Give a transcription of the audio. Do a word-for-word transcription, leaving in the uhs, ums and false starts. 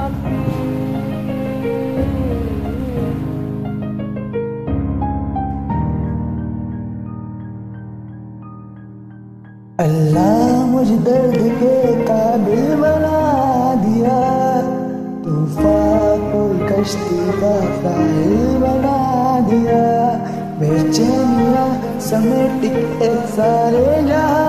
अल्लाह मुझ दर्द के काबिल बना दिया, तूफान को कश्ती का साहिल बना दिया। बेचैनियाँ समेट के सारे जहां